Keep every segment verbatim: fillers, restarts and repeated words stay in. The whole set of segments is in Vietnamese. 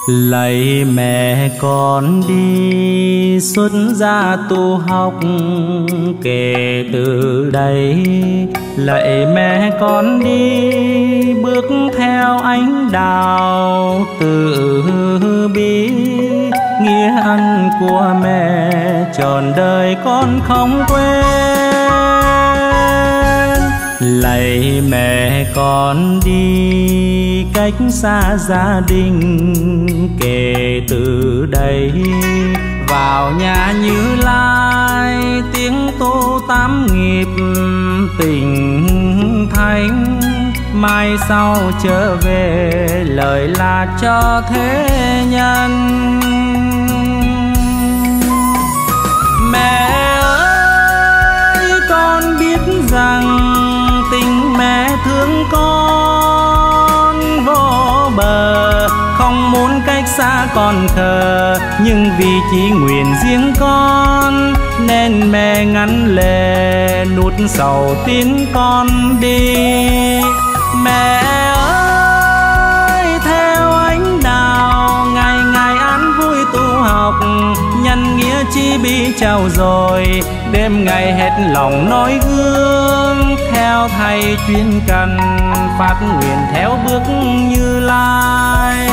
Lạy mẹ con đi xuất gia tu học, kể từ đây lạy mẹ con đi bước theo ánh đạo từ bi. Nghĩa ân của mẹ trọn đời con không quên. Lạy mẹ con đi cách xa gia đình, kể từ đây vào nhà Như Lai tiếng tô tám nghiệp tình thánh. Mai sau trở về lời là cho thế nhân. Mẹ ơi con biết rằng tình mẹ thương con vô bờ, không muốn cách xa con khờ, nhưng vì chỉ nguyện riêng con nên mẹ ngăn lệ nuốt sầu tin con đi. Mẹ ơi theo ánh đạo ngày ngày an vui tu học, nhân nghĩa chi bi trao dồi, đêm ngày hết lòng nói gương theo thầy chuyên cần, phát nguyện theo bước Như Lai.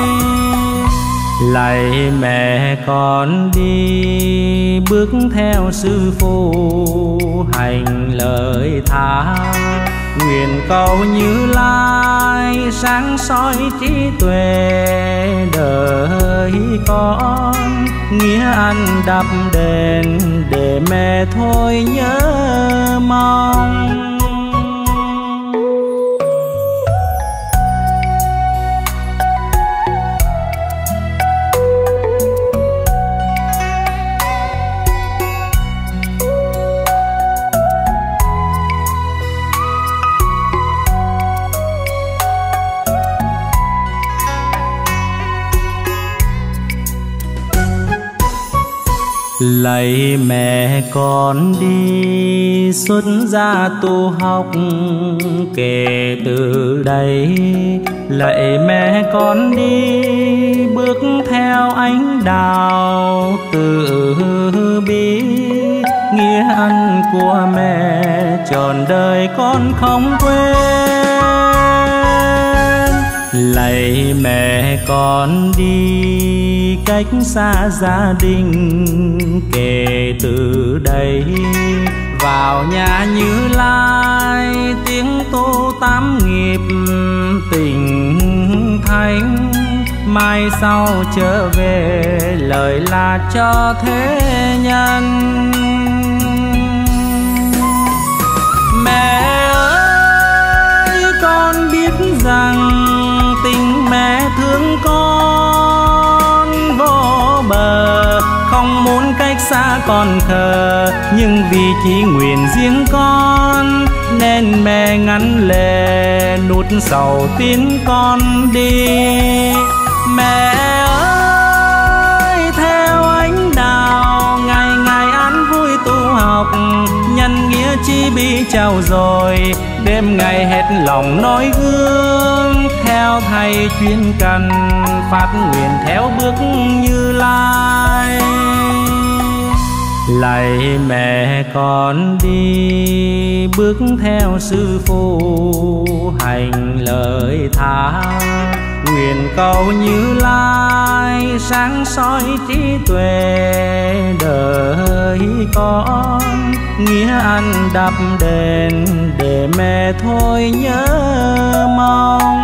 Lạy mẹ con đi bước theo sư phụ hành lời tha, nguyện cầu Như Lai sáng soi trí tuệ đời con. Nghĩa ân đắp đền để mẹ thôi nhớ mong. Lạy mẹ con đi xuất gia tu học, kể từ đây lạy mẹ con đi bước theo ánh đạo từ bi. Nghĩa ân của mẹ trọn đời con không quên. Lạy mẹ con đi cách xa gia đình, kể từ đây vào nhà Như Lai tiếng tô tám nghiệp tình thánh. Mai sau trở về lời là cho thế nhân. Mẹ ơi con biết rằng tình mẹ thương con vô bờ, không muốn cách xa con khờ, nhưng vì chỉ nguyện riêng con nên mẹ ngăn lệ nuốt sầu tin con đi. Mẹ ơi theo ánh đạo ngày ngày an vui tu học, nhân nghĩa chi bi trao dồi, đêm ngày hết lòng nói gương theo thầy chuyên cần, phát nguyện theo bước Như Lai. Lạy mẹ con đi bước theo sư phụ hành lời tha, nguyện cầu Như Lai sáng soi trí tuệ đời con. Nghĩa ân đắp đền để mẹ thôi nhớ mong.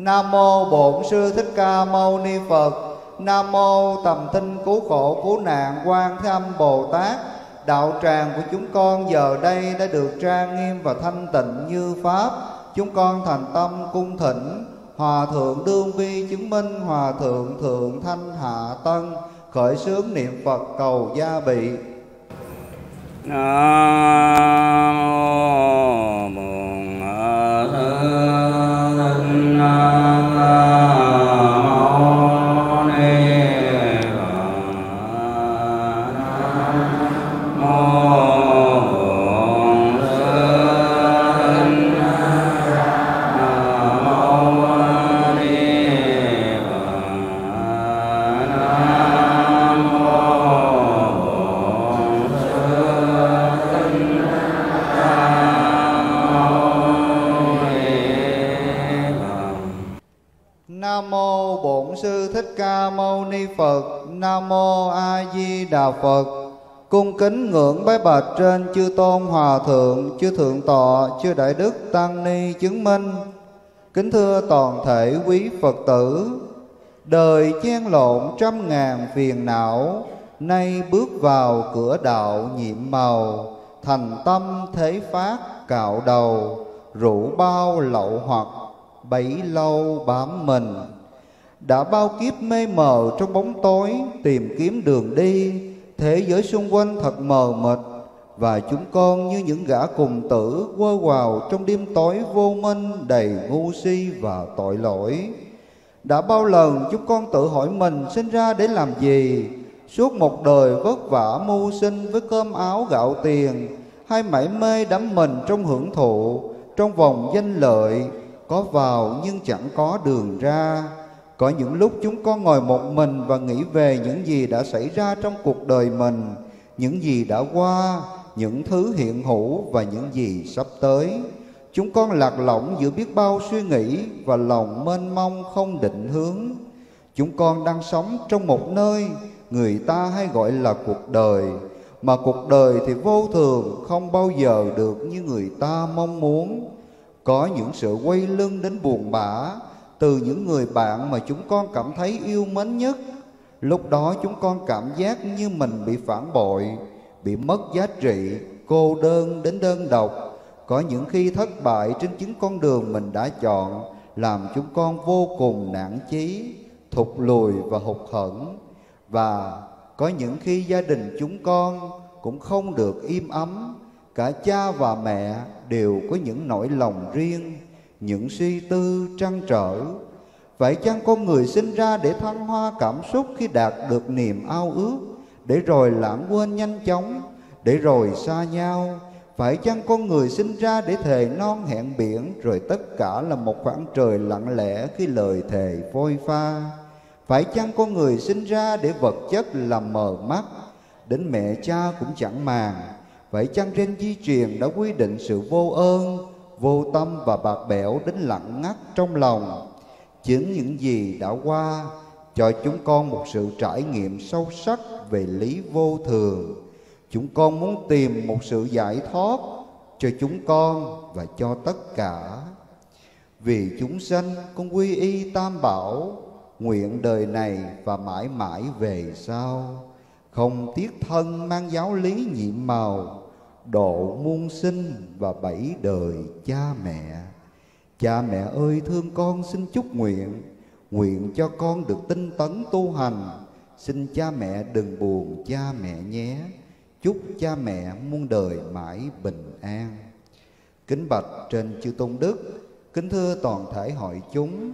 Nam mô Bổn Sư Thích Ca Mâu Ni Phật. Nam mô Tầm Tinh Cứu Khổ Cứu Nạn Quan Thế Âm Bồ Tát. Đạo tràng của chúng con giờ đây đã được trang nghiêm và thanh tịnh như pháp. Chúng con thành tâm cung thỉnh Hòa thượng Đương Vi chứng minh, Hòa thượng Thượng Thanh Hạ Tân khởi xướng niệm Phật cầu gia bị. Nam mô Bổn Sư Thích Ca Mâu Ni Phật. Nam mô A Di Đà Phật. Cung kính ngưỡng bái bạch trên chư tôn hòa thượng, chư thượng tọa, chư đại đức tăng ni chứng minh. Kính thưa toàn thể quý Phật tử, đời chen lộn trăm ngàn phiền não, nay bước vào cửa đạo nhiệm màu. Thành tâm thế phát cạo đầu, rượu bao lậu hoặc bấy lâu bám mình. Đã bao kiếp mê mờ trong bóng tối, tìm kiếm đường đi. Thế giới xung quanh thật mờ mịt, và chúng con như những gã cùng tử quơ quào trong đêm tối vô minh đầy ngu si và tội lỗi. Đã bao lần chúng con tự hỏi mình sinh ra để làm gì? Suốt một đời vất vả mưu sinh với cơm áo gạo tiền, hay mải mê đắm mình trong hưởng thụ, trong vòng danh lợi, có vào nhưng chẳng có đường ra. Có những lúc chúng con ngồi một mình và nghĩ về những gì đã xảy ra trong cuộc đời mình, những gì đã qua, những thứ hiện hữu và những gì sắp tới. Chúng con lạc lõng giữa biết bao suy nghĩ và lòng mênh mông không định hướng. Chúng con đang sống trong một nơi người ta hay gọi là cuộc đời, mà cuộc đời thì vô thường, không bao giờ được như người ta mong muốn. Có những sự quay lưng đến buồn bã từ những người bạn mà chúng con cảm thấy yêu mến nhất. Lúc đó chúng con cảm giác như mình bị phản bội, bị mất giá trị, cô đơn đến đơn độc. Có những khi thất bại trên chính con đường mình đã chọn làm chúng con vô cùng nản chí, thụt lùi và hụt hẫng. Và có những khi gia đình chúng con cũng không được im ấm. Cả cha và mẹ đều có những nỗi lòng riêng, những suy tư trăn trở. Phải chăng con người sinh ra để thăng hoa cảm xúc khi đạt được niềm ao ước, để rồi lãng quên nhanh chóng, để rồi xa nhau? Phải chăng con người sinh ra để thề non hẹn biển, rồi tất cả là một khoảng trời lặng lẽ khi lời thề phôi pha? Phải chăng con người sinh ra để vật chất làm mờ mắt, đến mẹ cha cũng chẳng màng? Phải chăng gen di truyền đã quy định sự vô ơn, vô tâm và bạc bẽo đến lặng ngắt trong lòng? Chính những gì đã qua cho chúng con một sự trải nghiệm sâu sắc về lý vô thường. Chúng con muốn tìm một sự giải thoát cho chúng con và cho tất cả. Vì chúng sanh con quy y tam bảo, nguyện đời này và mãi mãi về sau, không tiếc thân mang giáo lý nhiệm màu, độ muôn sinh và bảy đời cha mẹ. Cha mẹ ơi thương con xin chúc nguyện, nguyện cho con được tinh tấn tu hành. Xin cha mẹ đừng buồn cha mẹ nhé, chúc cha mẹ muôn đời mãi bình an. Kính bạch trên chư tôn đức, kính thưa toàn thể hội chúng.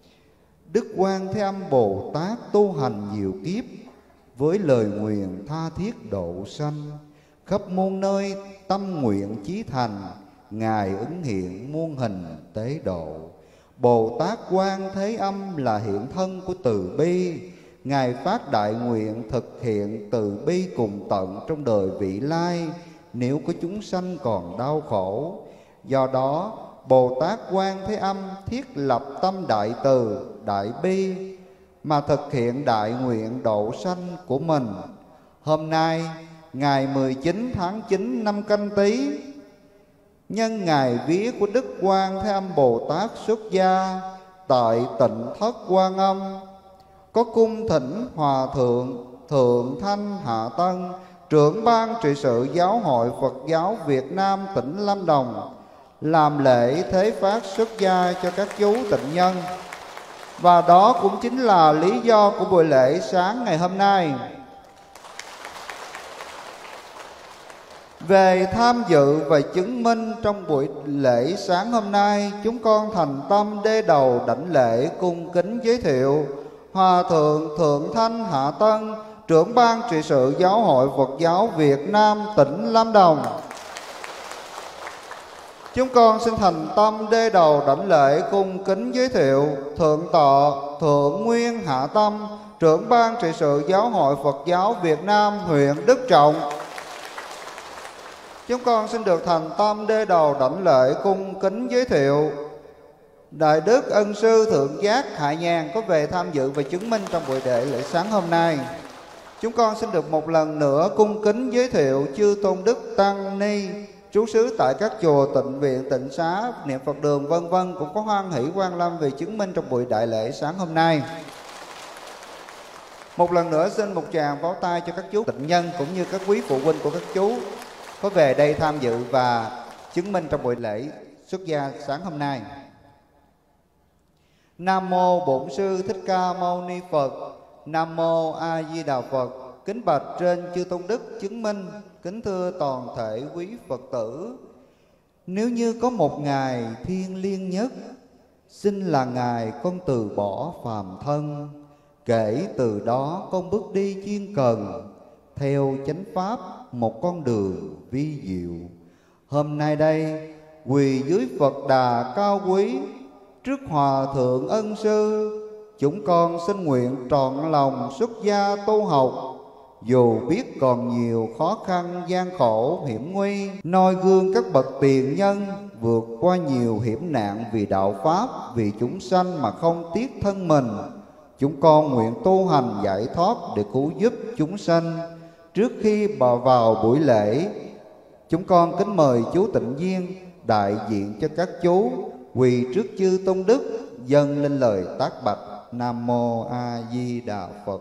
Đức Quan Thế Âm Bồ Tát tu hành nhiều kiếp, với lời nguyện tha thiết độ sanh. Khắp muôn nơi tâm nguyện chí thành, Ngài ứng hiện muôn hình tế độ. Bồ Tát Quan Thế Âm là hiện thân của từ bi. Ngài phát đại nguyện thực hiện từ bi cùng tận trong đời vị lai, nếu có chúng sanh còn đau khổ. Do đó Bồ Tát Quan Thế Âm thiết lập tâm đại từ, đại bi mà thực hiện đại nguyện độ sanh của mình. Hôm nay ngày mười chín tháng chín năm Canh Tý, nhân ngày vía của Đức Quan Thế Âm Bồ Tát xuất gia, tại Tịnh Thất Quan Âm, có cung thỉnh Hòa Thượng Thượng Thanh Hạ Tân, trưởng ban trị sự Giáo hội Phật giáo Việt Nam tỉnh Lâm Đồng, làm lễ thế phát xuất gia cho các chú tịnh nhân. Và đó cũng chính là lý do của buổi lễ sáng ngày hôm nay. Về tham dự và chứng minh trong buổi lễ sáng hôm nay, chúng con thành tâm đê đầu đảnh lễ cung kính giới thiệu Hòa Thượng Thượng Thanh Hạ Tân, trưởng ban trị sự Giáo hội Phật giáo Việt Nam tỉnh Lâm Đồng. Chúng con xin thành tâm đê đầu đảnh lễ cung kính giới thiệu Thượng tọa Thượng Nguyên Hạ Tâm, trưởng ban trị sự Giáo hội Phật giáo Việt Nam huyện Đức Trọng. Chúng con xin được thành tâm đê đầu đảnh lễ cung kính giới thiệu Đại Đức Ân Sư Thượng Giác Hạ Nhàn có về tham dự và chứng minh trong buổi lễ lễ sáng hôm nay. Chúng con xin được một lần nữa cung kính giới thiệu chư Tôn Đức Tăng Ni trú xứ tại các chùa Tịnh Viện, Tịnh Xá, Niệm Phật Đường vân vân cũng có hoan hỷ quan lâm về chứng minh trong buổi đại lễ sáng hôm nay. Một lần nữa xin một tràng pháo tay cho các chú tịnh nhân cũng như các quý phụ huynh của các chú có về đây tham dự và chứng minh trong buổi lễ xuất gia sáng hôm nay. Nam mô Bổn Sư Thích Ca Mâu Ni Phật. Nam mô A Di Đà Phật. Kính bạch trên chư Tôn Đức chứng minh, kính thưa toàn thể quý Phật tử, nếu như có một ngày thiêng liêng nhất, xin là ngày con từ bỏ phàm thân. Kể từ đó con bước đi chuyên cần, theo chánh pháp một con đường vi diệu. Hôm nay đây quỳ dưới Phật đà cao quý, trước Hòa Thượng Ân Sư, chúng con xin nguyện trọn lòng xuất gia tu học. Dù biết còn nhiều khó khăn gian khổ hiểm nguy, noi gương các bậc tiền nhân vượt qua nhiều hiểm nạn vì đạo pháp, vì chúng sanh mà không tiếc thân mình. Chúng con nguyện tu hành giải thoát để cứu giúp chúng sanh. Trước khi bà vào buổi lễ, chúng con kính mời chú Tịnh Viên đại diện cho các chú quỳ trước chư Tôn Đức dâng lên lời tác bạch. Nam mô A Di Đà Phật.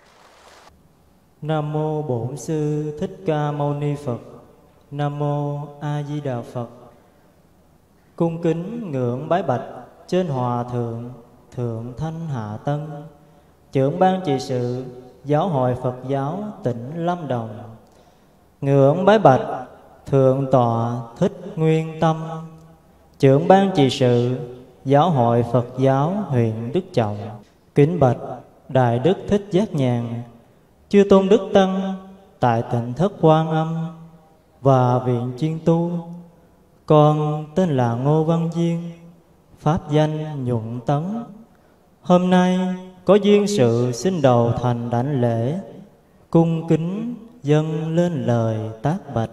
Nam mô Bổn Sư Thích Ca Mâu Ni Phật. Nam mô A Di Đà Phật. Cung kính ngưỡng bái bạch trên Hòa Thượng Thượng Thanh Hạ Tân, trưởng ban trị sự Giáo hội Phật giáo tỉnh Lâm Đồng. Ngưỡng bái bạch Thượng tọa Thích Nguyên Tâm, trưởng ban trị sự Giáo hội Phật giáo huyện Đức Trọng. Kính bạch Đại Đức Thích Giác Nhàn, chư Tôn Đức Tăng tại Tịnh Thất Quan Âm và Viện Chuyên Tu. Con tên là Ngô Văn Duyên, pháp danh Nhuận Tấn. Hôm nay có duyên sự xin đầu thành đảnh lễ, cung kính dâng lên lời tác bạch.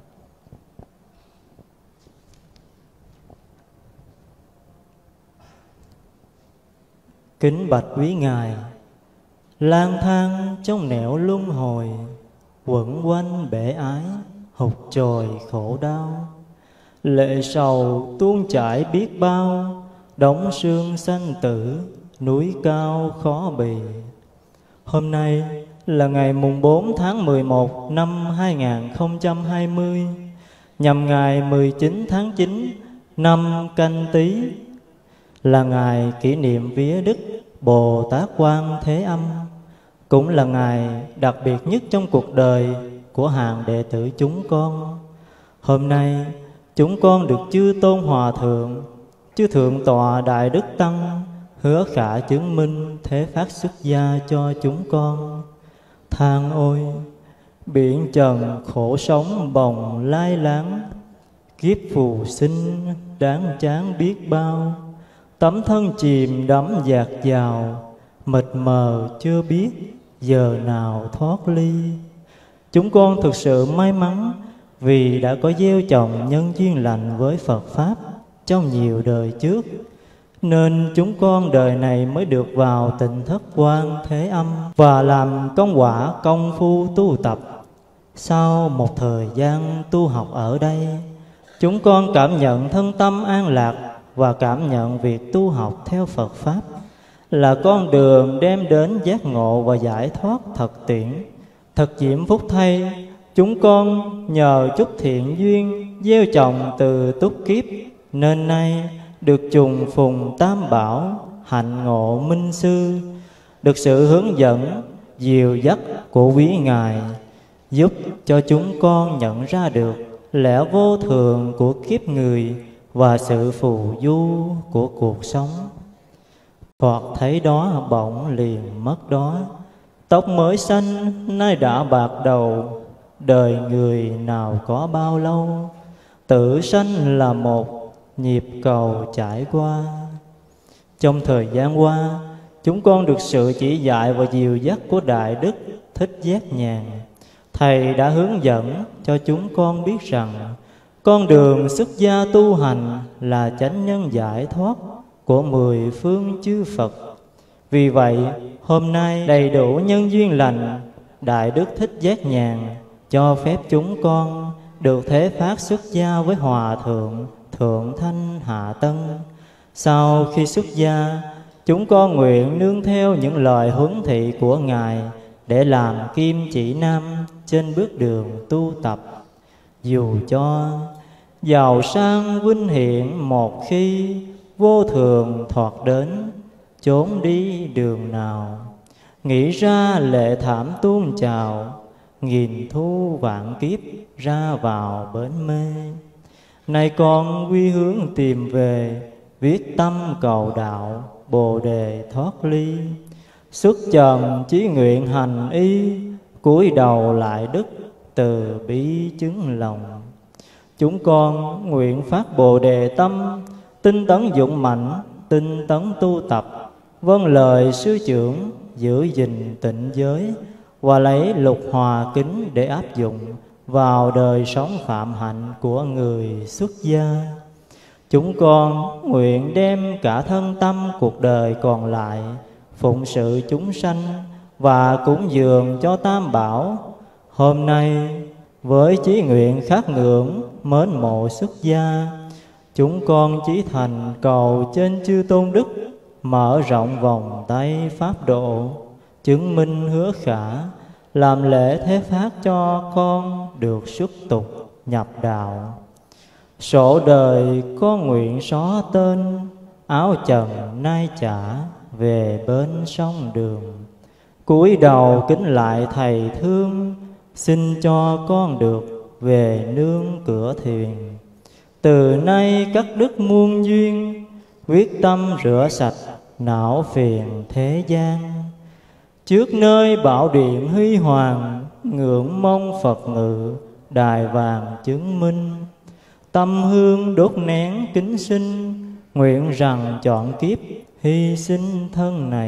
Kính bạch quý ngài, lang thang trong nẻo luân hồi, quẩn quanh bể ái hụt trồi khổ đau. Lệ sầu tuôn chảy biết bao, đóng xương sanh tử núi cao khó bì. Hôm nay là ngày mùng bốn tháng mười một năm hai nghìn không trăm hai mươi, nhằm ngày mười chín tháng chín năm Canh Tý, là ngày kỷ niệm vía Đức Bồ Tát Quan Thế Âm, cũng là ngày đặc biệt nhất trong cuộc đời của hàng đệ tử chúng con. Hôm nay chúng con được chư Tôn Hòa Thượng, chư Thượng tọa Đại Đức Tăng hứa khả chứng minh thế phát xuất gia cho chúng con. Than ôi, biển trần khổ sống bồng lai láng, kiếp phù sinh đáng chán biết bao. Tấm thân chìm đắm dạt dào, mịt mờ chưa biết giờ nào thoát ly. Chúng con thực sự may mắn vì đã có gieo trồng nhân duyên lành với Phật Pháp trong nhiều đời trước, nên chúng con đời này mới được vào Tịnh Thất Quan Thế Âm và làm công quả công phu tu tập. Sau một thời gian tu học ở đây, chúng con cảm nhận thân tâm an lạc và cảm nhận việc tu học theo Phật Pháp là con đường đem đến giác ngộ và giải thoát thật tiễn. Thật diễm phúc thay, chúng con nhờ chút thiện duyên gieo trồng từ túc kiếp, nên nay được trùng phùng tam bảo, hạnh ngộ minh sư, được sự hướng dẫn dìu dắt của quý Ngài, giúp cho chúng con nhận ra được lẽ vô thường của kiếp người và sự phù du của cuộc sống. Thoạt thấy đó bỗng liền mất đó, tóc mới xanh nay đã bạc đầu. Đời người nào có bao lâu, tử sanh là một nhịp cầu trải qua. Trong thời gian qua, chúng con được sự chỉ dạy và dìu dắt của Đại Đức Thích Giác Nhàn. Thầy đã hướng dẫn cho chúng con biết rằng con đường xuất gia tu hành là chánh nhân giải thoát của mười phương chư Phật. Vì vậy, hôm nay đầy đủ nhân duyên lành, Đại Đức Thích Giác Nhàn cho phép chúng con được thế phát xuất gia với Hòa Thượng Thượng Thanh Hạ Tân. Sau khi xuất gia, chúng con nguyện nương theo những lời huấn thị của Ngài để làm kim chỉ nam trên bước đường tu tập. Dù cho giàu sang vinh hiển một khi, vô thường thoạt đến, trốn đi đường nào. Nghĩ ra lệ thảm tuôn trào, nghìn thu vạn kiếp ra vào bến mê. Nay con quy hướng tìm về, viết tâm cầu đạo, bồ đề thoát ly. Xuất trần chí nguyện hành y, cúi đầu lại đức từ bi chứng lòng. Chúng con nguyện phát bồ đề tâm, tinh tấn dũng mãnh, tinh tấn tu tập, vâng lời sư trưởng, giữ gìn tịnh giới, và lấy lục hòa kính để áp dụng vào đời sống phạm hạnh của người xuất gia. Chúng con nguyện đem cả thân tâm cuộc đời còn lại phụng sự chúng sanh và cúng dường cho Tam Bảo. Hôm nay với chí nguyện khát ngưỡng mến mộ xuất gia, chúng con chí thành cầu trên chư tôn đức mở rộng vòng tay pháp độ, chứng minh hứa khả, làm lễ thế phát cho con được xuất tục nhập đạo. Sổ đời con nguyện xóa tên, áo trần nay trả về bên sông đường. Cúi đầu kính lại thầy thương, xin cho con được về nương cửa thuyền. Từ nay cắt đứt muôn duyên, quyết tâm rửa sạch não phiền thế gian. Trước nơi bảo điện huy hoàng, ngưỡng mong Phật ngự đài vàng chứng minh. Tâm hương đốt nén kính sinh, nguyện rằng chọn kiếp hy sinh thân này.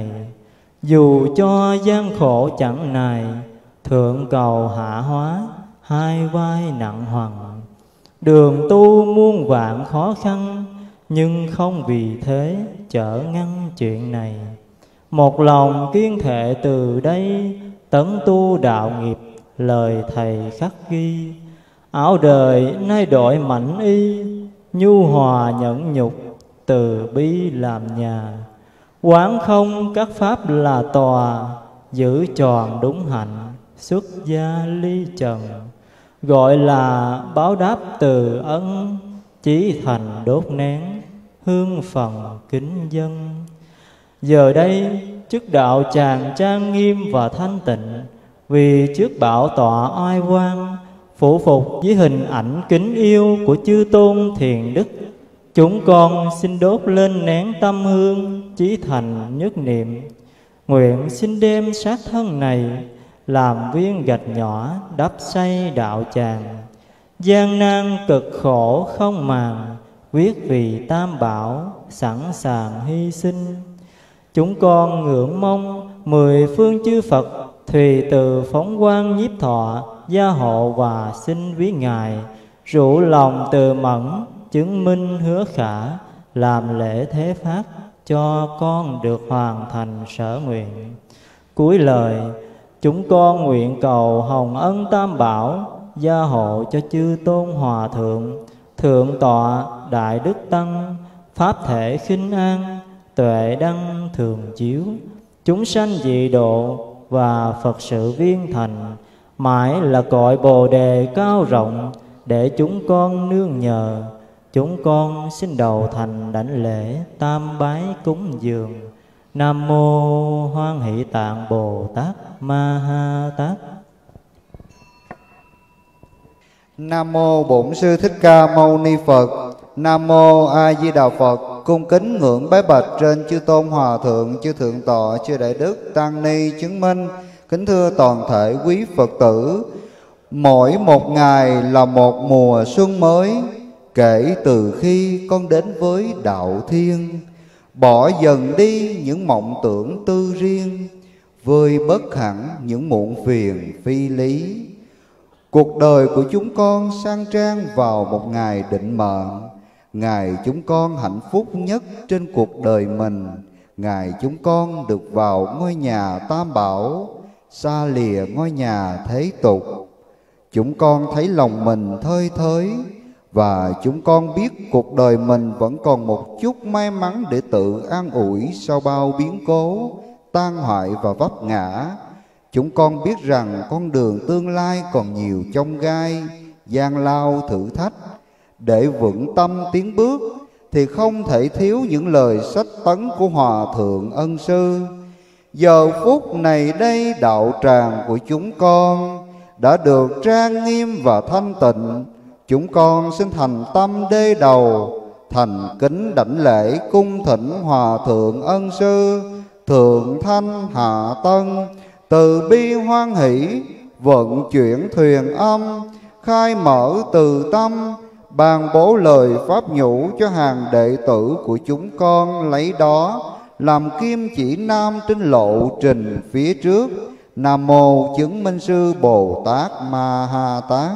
Dù cho gian khổ chẳng nài, thượng cầu hạ hóa hai vai nặng hoằng. Đường tu muôn vạn khó khăn, nhưng không vì thế chở ngăn chuyện này. Một lòng kiên thệ từ đây, tấn tu đạo nghiệp lời thầy khắc ghi. Áo đời nay đổi mảnh y, nhu hòa nhẫn nhục từ bi làm nhà. Quán không các pháp là tòa, giữ tròn đúng hạnh xuất gia ly trần. Gọi là báo đáp từ ân, chí thành đốt nén hương phần kính dân. Giờ đây chức đạo tràng trang nghiêm và thanh tịnh, vì trước bảo tọa oai quang phụ phục với hình ảnh kính yêu của chư tôn thiền đức. Chúng con xin đốt lên nén tâm hương, chí thành nhất niệm. Nguyện xin đem xác thân này làm viên gạch nhỏ đắp xây đạo tràng. Gian nan cực khổ không màng, quyết vì Tam Bảo sẵn sàng hy sinh. Chúng con ngưỡng mong mười phương chư Phật thùy từ phóng quang nhiếp thọ, gia hộ và xin quý Ngài rủ lòng từ mẫn, chứng minh hứa khả, làm lễ thế phát cho con được hoàn thành sở nguyện. Cuối lời, chúng con nguyện cầu hồng ân Tam Bảo gia hộ cho chư tôn hòa thượng, thượng tọa Đại Đức Tăng, pháp thể khinh an, tuệ đăng thường chiếu, chúng sanh dị độ và Phật sự viên thành, mãi là cội Bồ đề cao rộng, để chúng con nương nhờ. Chúng con xin đầu thành đảnh lễ tam bái cúng dường. Nam mô Hoan Hỷ Tạng Bồ Tát Ma Ha Tát. Nam mô Bổn Sư Thích Ca Mâu Ni Phật. Nam mô A Di Đà Phật. Cung kính ngưỡng bái bạch trên chư tôn hòa thượng, chư thượng tọa, chư đại đức, tăng ni chứng minh. Kính thưa toàn thể quý Phật tử, mỗi một ngày là một mùa xuân mới. Kể từ khi con đến với đạo thiên, bỏ dần đi những mộng tưởng tư riêng, vơi bớt hẳn những muộn phiền phi lý. Cuộc đời của chúng con sang trang vào một ngày định mệnh, ngày chúng con hạnh phúc nhất trên cuộc đời mình, ngày chúng con được vào ngôi nhà Tam Bảo, xa lìa ngôi nhà thế tục. Chúng con thấy lòng mình thơi thới, và chúng con biết cuộc đời mình vẫn còn một chút may mắn để tự an ủi sau bao biến cố, tan hoại và vấp ngã. Chúng con biết rằng con đường tương lai còn nhiều chông gai, gian lao thử thách. Để vững tâm tiến bước thì không thể thiếu những lời sách tấn của Hòa Thượng Ân Sư. Giờ phút này đây đạo tràng của chúng con đã được trang nghiêm và thanh tịnh. Chúng con xin thành tâm đê đầu, thành kính đảnh lễ cung thỉnh Hòa Thượng Ân Sư, Thượng Thanh Hạ Tân, từ bi hoan hỷ, vận chuyển thuyền âm, khai mở từ tâm, ban bố lời pháp nhũ cho hàng đệ tử của chúng con, lấy đó làm kim chỉ nam trên lộ trình phía trước. Nam mô Chứng Minh Sư Bồ Tát Ma Ha Tát.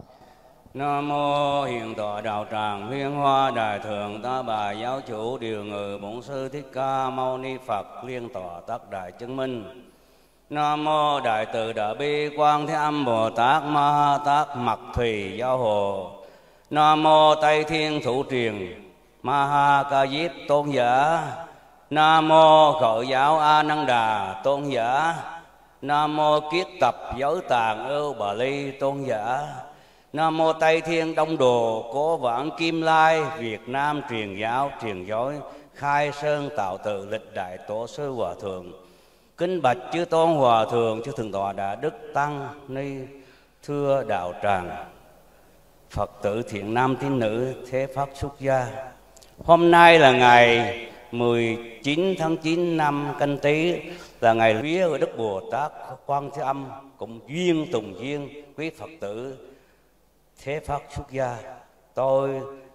Nam mô Hiện Tọa Đạo Tràng Huyên Hoa Đại Thượng Ta Bà Giáo Chủ Điều Ngự Bổn Sư Thích Ca Mâu Ni Phật Liên Tọa Tất Đại Chứng Minh. Nam mô Đại Từ Đại Bi Quang Thế Âm Bồ Tát Ma Ha Tát Mật Thùy Giáo Hồ. Nam mô Tây Thiên Thủ Truyền Ma Ha Ca Diếp Tôn Giả. Nam mô Khởi Giáo A Nan Đà Tôn Giả. Nam mô Kiết Tập Giới Tàng Ưu Bà Ly Tôn Giả. Nam mô Tây Thiên Đông Đồ Cố Vãng Kim Lai Việt Nam Truyền Giáo Truyền Dối Khai Sơn Tạo Tự Lịch Đại Tổ Sư Hòa Thượng. Kính bạch chư tôn hòa thượng, chư thượng tọa đại đức tăng ni, thưa đạo tràng, Phật tử thiện nam tín nữ thế pháp xuất gia. Hôm nay là ngày mười chín tháng chín năm Canh Tý, là ngày vía của Đức Bồ Tát Quan Thế Âm, cũng duyên tùng duyên quý Phật tử thế pháp xuất gia. Tôi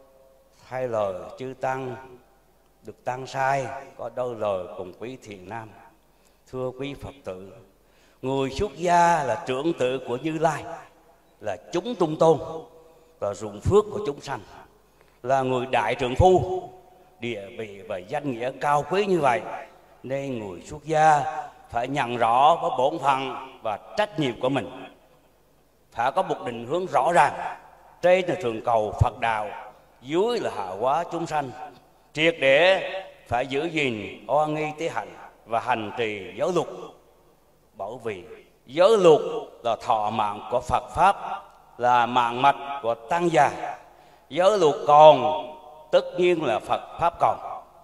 thay lời chư tăng được tăng sai, có đôi lời cùng quý thiện nam. Thưa quý Phật tử, người xuất gia là trưởng tử của Như Lai, là chúng tung tôn, là ruộng phước của chúng sanh, là người đại trượng phu, địa vị và danh nghĩa cao quý như vậy, nên người xuất gia phải nhận rõ có bổn phận và trách nhiệm của mình, phải có một định hướng rõ ràng. Trên là thường cầu Phật đạo, dưới là hạ hóa chúng sanh, triệt để phải giữ gìn oan nghi tế hạnh và hành trì giới luật. Bởi vì giới luật là thọ mạng của Phật Pháp, là mạng mạch của tăng già. Giới luật còn, tất nhiên là Phật Pháp còn.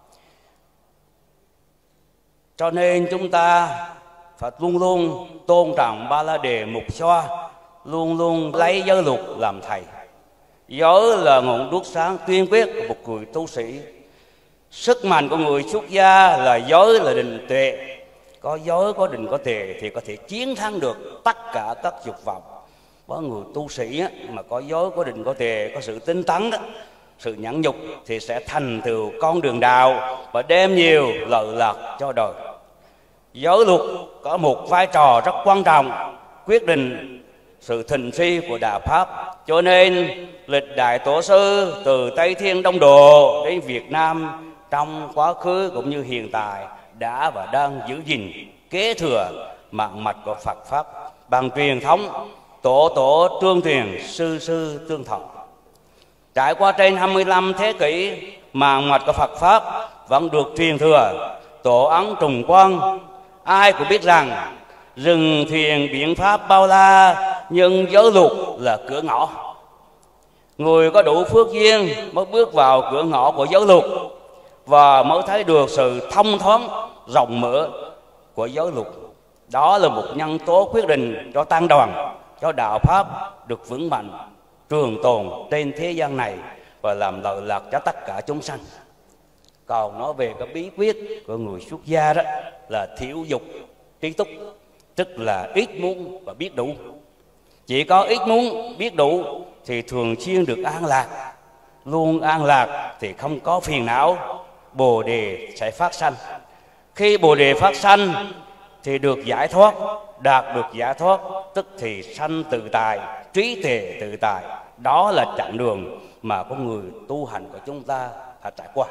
Cho nên chúng ta phải luôn luôn tôn trọng Ba La Đề Mục Xoa, luôn luôn lấy giới luật làm thầy. Giới là ngọn đuốc sáng tuyên quyết của một người tu sĩ. Sức mạnh của người xuất gia là giới là định tuệ. Có giới, có định, có tuệ thì có thể chiến thắng được tất cả các dục vọng. Có người tu sĩ mà có giới, có định, có tuệ, có sự tinh tấn đó, sự nhẫn nhục thì sẽ thành tựu con đường đạo và đem nhiều lợi lạc cho đời. Giới luật có một vai trò rất quan trọng, quyết định sự thịnh suy của đạo Pháp. Cho nên lịch đại tổ sư từ Tây Thiên Đông Đồ đến Việt Nam trong quá khứ cũng như hiện tại đã và đang giữ gìn kế thừa mạng mạch của Phật Pháp bằng truyền thống tổ tổ tương truyền, sư sư tương thọ. Trải qua trên hai mươi lăm thế kỷ, mạng mạch của Phật Pháp vẫn được truyền thừa. Tổ ấn trùng quan, ai cũng biết rằng rừng thiền biện pháp bao la, nhưng giới luật là cửa ngõ. Người có đủ phước duyên mới bước vào cửa ngõ của giới luật và mới thấy được sự thông thoáng rộng mở của giới luật. Đó là một nhân tố quyết định cho tăng đoàn, cho đạo Pháp được vững mạnh, trường tồn trên thế gian này và làm lợi lạc cho tất cả chúng sanh. Còn nói về cái bí quyết của người xuất gia đó là thiểu dục trí túc, tức là ít muốn và biết đủ. Chỉ có ít muốn biết đủ thì thường xuyên được an lạc. Luôn an lạc thì không có phiền não, bồ đề sẽ phát sanh. Khi bồ đề phát sanh thì được giải thoát, đạt được giải thoát tức thì sanh tự tại, trí tuệ tự tại. Đó là chặng đường mà con người tu hành của chúng ta phải trải qua.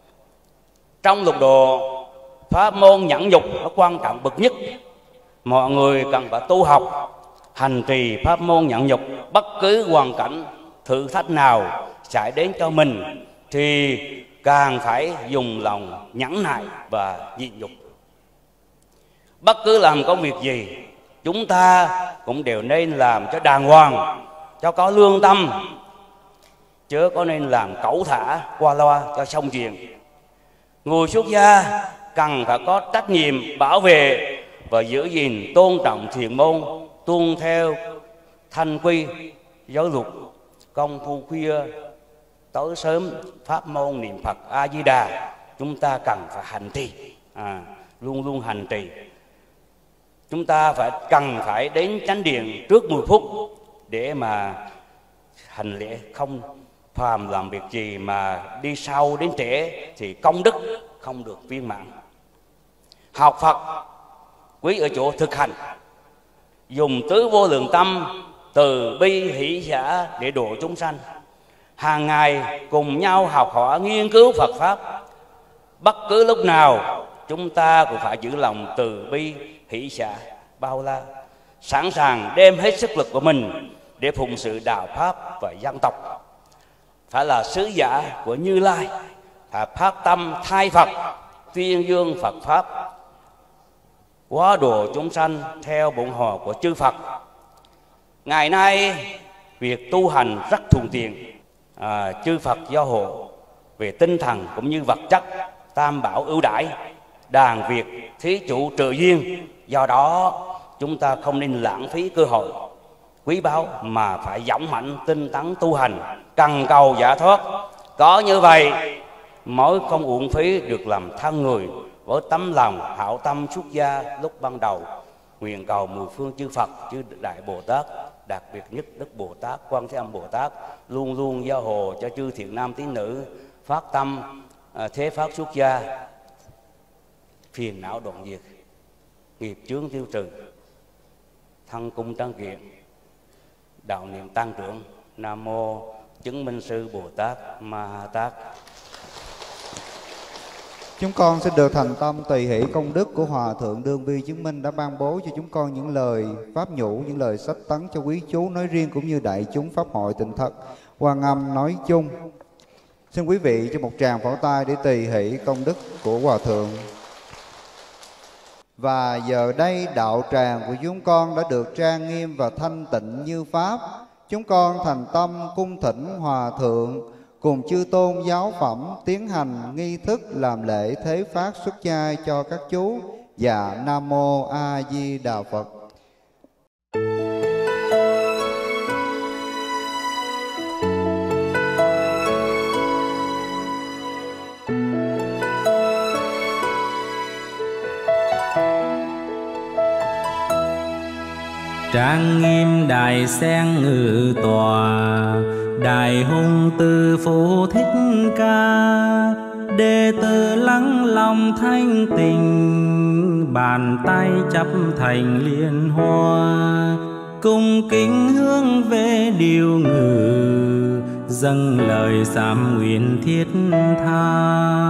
Trong lục độ, pháp môn nhẫn nhục nó quan trọng bậc nhất. Mọi người cần phải tu học, hành trì pháp môn nhẫn nhục. Bất cứ hoàn cảnh thử thách nào xảy đến cho mình thì càng phải dùng lòng nhẫn nại và nhịn nhục. Bất cứ làm công việc gì, chúng ta cũng đều nên làm cho đàng hoàng, cho có lương tâm, chứ có nên làm cẩu thả qua loa cho xong chuyện. Người xuất gia cần phải có trách nhiệm bảo vệ và giữ gìn tôn trọng thiền môn, tuân theo thanh quy giáo luật, công phu khuya tối sớm pháp môn niệm Phật A Di Đà. Chúng ta cần phải hành trì, à, luôn luôn hành trì. Chúng ta phải cần phải đến chánh điện trước mười phút để mà hành lễ. Không phàm làm việc gì mà đi sau đến trễ thì công đức không được viên mãn. Học Phật quý ở chỗ thực hành, dùng tứ vô lượng tâm từ bi hỷ xả để độ chúng sanh. Hàng ngày cùng nhau học hỏi nghiên cứu Phật Pháp. Bất cứ lúc nào chúng ta cũng phải giữ lòng từ bi hỷ xả bao la, sẵn sàng đem hết sức lực của mình để phụng sự đạo Pháp và dân tộc. Phải là sứ giả của Như Lai, phải phát tâm thay Phật, tuyên dương Phật Pháp, hóa độ chúng sanh theo bổn hò của chư Phật. Ngày nay việc tu hành rất thuận tiện, à, chư Phật gia hộ về tinh thần cũng như vật chất, tam bảo ưu đãi, đàn việc thí chủ trợ duyên. Do đó chúng ta không nên lãng phí cơ hội quý báu mà phải dũng mạnh tinh tấn tu hành, cần cầu giải thoát. Có như vậy mới không uổng phí được làm thân người với tấm lòng hảo tâm xuất gia lúc ban đầu. Nguyện cầu mười phương chư Phật, chư Đại Bồ Tát, đặc biệt nhất Đức Bồ Tát, Quan Thế Âm Bồ Tát luôn luôn gia hộ cho chư thiện nam tín nữ phát tâm à, thế pháp xuất gia, phiền não đoạn diệt, nghiệp chướng tiêu trừ, thân cung trăng kiện, đạo niệm tăng trưởng. Nam mô Chứng Minh Sư Bồ Tát Ma Ha Tát. Chúng con xin được thành tâm tùy hỷ công đức của Hòa Thượng Đương Vi Chứng Minh đã ban bố cho chúng con những lời pháp nhũ, những lời sách tấn cho quý chú nói riêng cũng như đại chúng pháp hội Tịnh Thật Quan Âm nói chung. Xin quý vị cho một tràng pháo tay để tùy hỷ công đức của Hòa Thượng. Và giờ đây đạo tràng của chúng con đã được trang nghiêm và thanh tịnh như Pháp. Chúng con thành tâm cung thỉnh Hòa Thượng cùng chư tôn giáo phẩm tiến hành nghi thức làm lễ thế phát xuất gia cho các chú. Dạ Nam Mô A Di Đà Phật. Trang nghiêm đài sen ngự tòa, Đại hùng từ Phổ Thích Ca. Đệ tử lắng lòng thanh tình, bàn tay chắp thành liên hoa. Cung kính hướng về điều ngự, dâng lời sám nguyện thiết tha.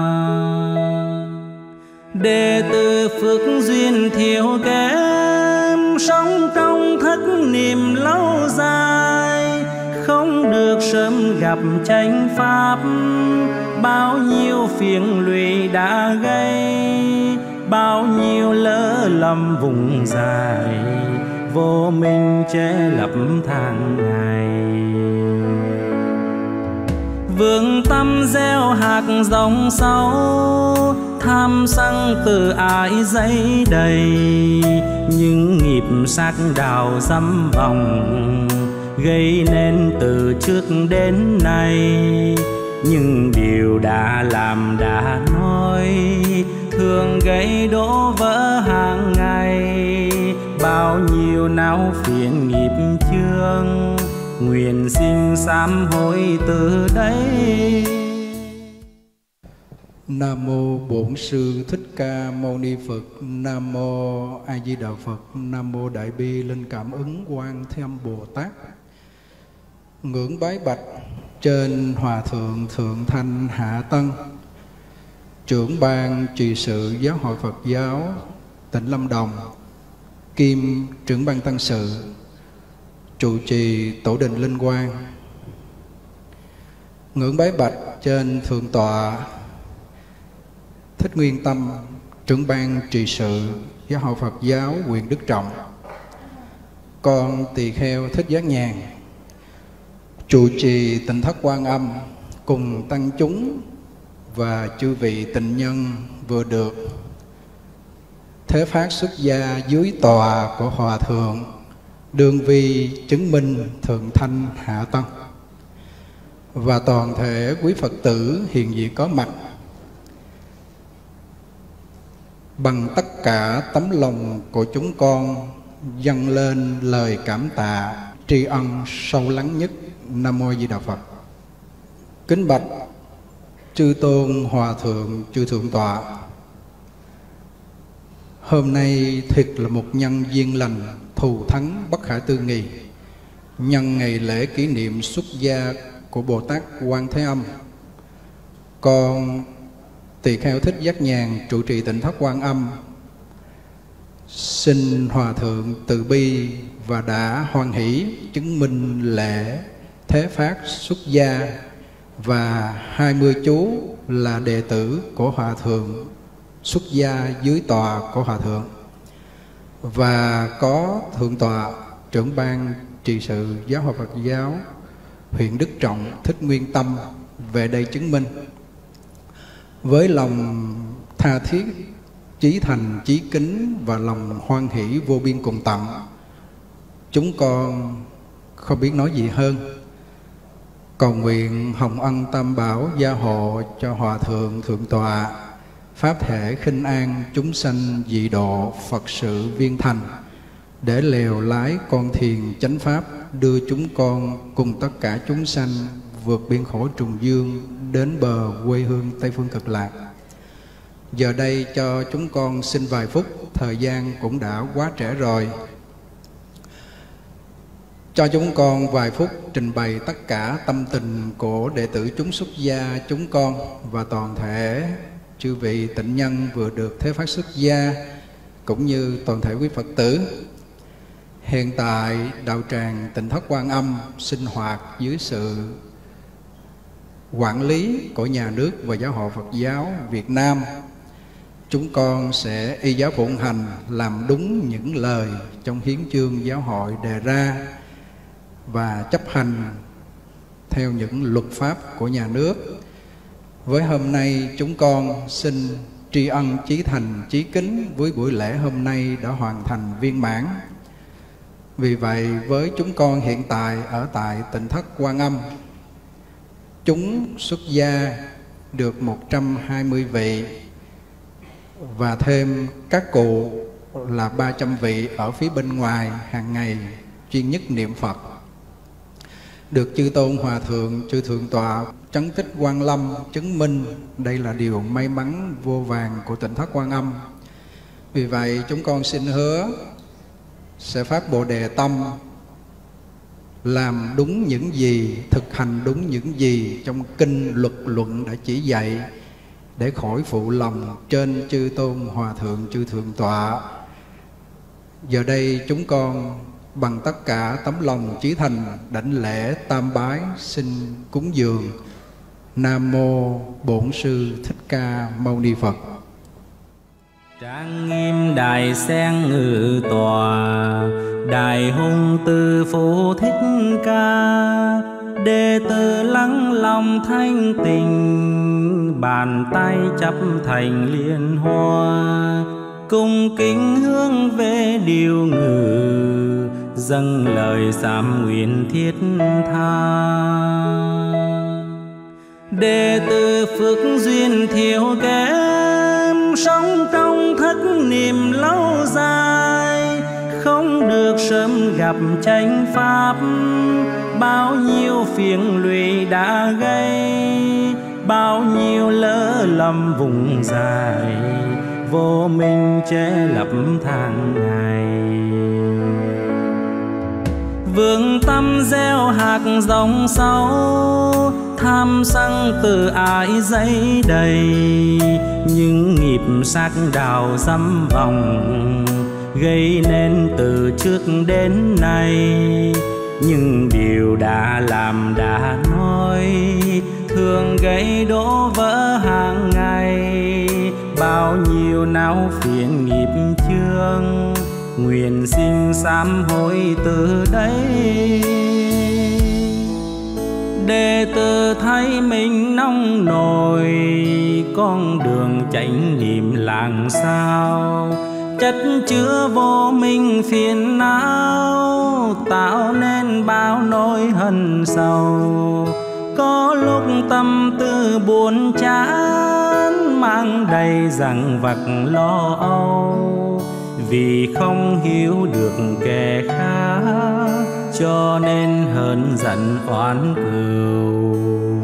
Đệ tử phước duyên thiếu kém, sống trong thất niệm lâu dài, không được sớm gặp chánh pháp. bao nhiêu phiền lụy đã gây, bao nhiêu lỡ lầm vùng dài, vô minh che lấp tháng ngày. Vương tâm gieo hạt giống sâu, tham sân từ ái dấy đầy, những nghiệp sát đào dăm vòng, gây nên từ trước đến nay. Nhưng điều đã làm đã nói, thường gây đổ vỡ hàng ngày, bao nhiêu não phiền nghiệp chướng, nguyện xin sám hối từ đây. Nam mô Bổn Sư Thích Ca Mâu Ni Phật. Nam mô A Di Đà Phật. Nam mô Đại Bi Linh Cảm Ứng Quan Thế Âm Bồ Tát. Ngưỡng bái bạch trên Hòa Thượng Thượng Thanh Hạ Tân, trưởng ban trị sự Giáo hội Phật giáo tỉnh Lâm Đồng, kiêm trưởng ban tăng sự, trụ trì tổ đình Linh Quang. Ngưỡng bái bạch trên Thượng tọa Thích Nguyên Tâm, trưởng ban trị sự Giáo hội Phật giáo huyện Đức Trọng. Con tỳ kheo Thích Giác Nhàn, trụ trì Tịnh Thất Quan Âm, cùng tăng chúng và chư vị tịnh nhân vừa được thế phát xuất gia dưới tòa của Hòa Thượng đương vi chứng minh Thượng Thanh Hạ Tân, và toàn thể quý Phật tử hiện diện có mặt, bằng tất cả tấm lòng của chúng con dâng lên lời cảm tạ tri ân sâu lắng nhất. Nam mô Di Đà Phật. Kính bạch chư tôn hòa thượng, chư thượng tọa, hôm nay thiệt là một nhân duyên lành thù thắng bất khả tư nghị, nhân ngày lễ kỷ niệm xuất gia của Bồ Tát Quan Thế Âm. Con tỳ kheo Thích Giác Nhàn, trụ trì Tịnh Thất Quan Âm, xin Hòa Thượng từ bi và đã hoan hỷ chứng minh lễ thế phát xuất gia, và hai mươi chú là đệ tử của Hòa Thượng xuất gia dưới tòa của Hòa Thượng, và có Thượng tọa trưởng ban trị sự Giáo hội Phật giáo huyện Đức Trọng Thích Nguyên Tâm về đây chứng minh. Với lòng tha thiết, chí thành, chí kính và lòng hoan hỷ vô biên cùng tận, chúng con không biết nói gì hơn. Cầu nguyện hồng ân tam bảo gia hộ cho Hòa Thượng Thượng tọa, pháp thể khinh an chúng sanh dị độ, Phật sự viên thành, để lèo lái con thuyền chánh pháp, đưa chúng con cùng tất cả chúng sanh vượt biên khổ trùng dương đến bờ quê hương Tây Phương Cực Lạc. Giờ đây cho chúng con xin vài phút, thời gian cũng đã quá trễ rồi. Cho chúng con vài phút trình bày tất cả tâm tình của đệ tử chúng xuất gia chúng con và toàn thể chư vị tịnh nhân vừa được thế phát xuất gia, cũng như toàn thể quý Phật tử. Hiện tại đạo tràng Tịnh Thất Quan Âm sinh hoạt dưới sự quản lý của nhà nước và Giáo hội Phật giáo Việt Nam. Chúng con sẽ y giáo phụng hành, làm đúng những lời trong hiến chương giáo hội đề ra và chấp hành theo những luật pháp của nhà nước. Với hôm nay chúng con xin tri ân chí thành chí kính với buổi lễ hôm nay đã hoàn thành viên mãn. Vì vậy với chúng con hiện tại ở tại Tịnh Thất Quan Âm, chúng xuất gia được một trăm hai mươi vị, và thêm các cụ là ba trăm vị ở phía bên ngoài hàng ngày chuyên nhất niệm Phật, được chư tôn hòa thượng, chư thượng tọa Trấn Tích Quang Lâm chứng minh. Đây là điều may mắn vô vàn của Tịnh Thất Quan Âm. Vì vậy chúng con xin hứa sẽ phát Bồ Đề Tâm, làm đúng những gì, thực hành đúng những gì trong kinh luật luận đã chỉ dạy, để khỏi phụ lòng trên chư tôn hòa thượng, chư thượng tọa. Giờ đây chúng con bằng tất cả tấm lòng chí thành đảnh lễ tam bái, xin cúng dường Nam mô Bổn Sư Thích Ca Mâu Ni Phật. Trang nghiêm đài sen ngự tòa, đài hùng từ phụ Thích Ca. Đệ tử lắng lòng thanh tình, bàn tay chắp thành liên hoa. Cung kính hướng về điều ngự, dâng lời sám nguyện thiết tha. Đệ tử phước duyên thiếu kém, sống trong thất niệm lâu dài, không được sớm gặp chánh pháp. Bao nhiêu phiền lụy đã gây, bao nhiêu lỡ lầm vùng dài, vô minh che lấp tháng ngày. Vương tâm gieo hạt giống sâu, tham sân từ ái dấy đầy. Những nghiệp sắc đào dăm vòng, gây nên từ trước đến nay. Nhưng điều đã làm đã nói, thường gây đổ vỡ hàng ngày. Bao nhiêu não phiền nghiệp chướng, nguyện xin sám hối từ đây. Đệ tử thấy mình nông nổi, con đường chánh niệm làm sao. Chất chứa vô minh phiền não, tạo nên bao nỗi hận sầu. Có lúc tâm tư buồn chán, mang đầy dằng vặt lo âu. Vì không hiểu được kẻ khác, cho nên hờn giận oán cừu.